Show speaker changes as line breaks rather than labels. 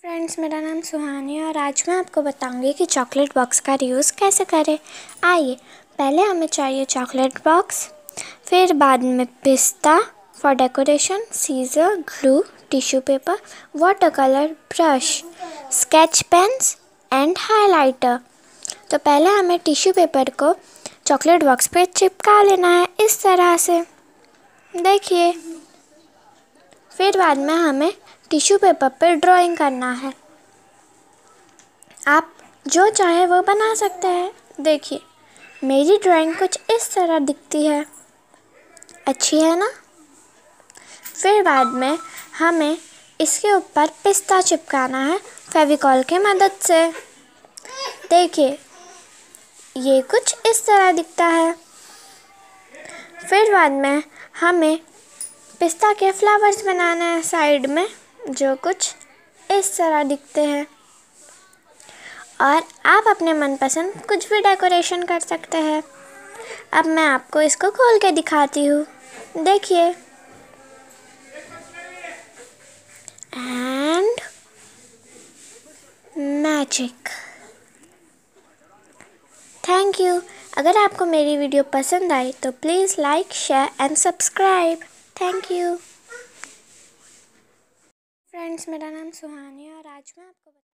Friends, मेरा नाम सुहानी है और आज मैं आपको बताऊंगी कि चॉकलेट बॉक्स का यूज़ कैसे करें। आइए, पहले हमें चाहिए चॉकलेट बॉक्स, फिर बाद में पिस्ता for decoration, scissor, glue, tissue paper, water colour, brush, sketch pens and highlighter. तो पहले हमें टिश्यू पेपर को चॉकलेट बॉक्स पे चिपका लेना है इस तरह से, देखिए। फिर बाद में हमें टिश्यू पेपर पर ड्राइंग करना है। आप जो चाहे वो बना सकते हैं। देखिए, मेरी ड्राइंग कुछ इस तरह दिखती है, अच्छी है ना। फिर बाद में हमें इसके ऊपर पिस्ता चिपकाना है फेविकॉल की मदद से। देखिए, ये कुछ इस तरह दिखता है। फिर बाद में हमें पिस्ता के फ्लावर्स बनाना है साइड में, जो कुछ इस तरह दिखते हैं। और आप अपने मनपसंद कुछ भी डेकोरेशन कर सकते हैं। अब मैं आपको इसको खोल के दिखाती हूँ, देखिए। And magic. Thank you. अगर आपको मेरी वीडियो पसंद आई तो please like, share and subscribe. Thank you. Friends, मेरा नाम सुहानी है और आज मैं आपको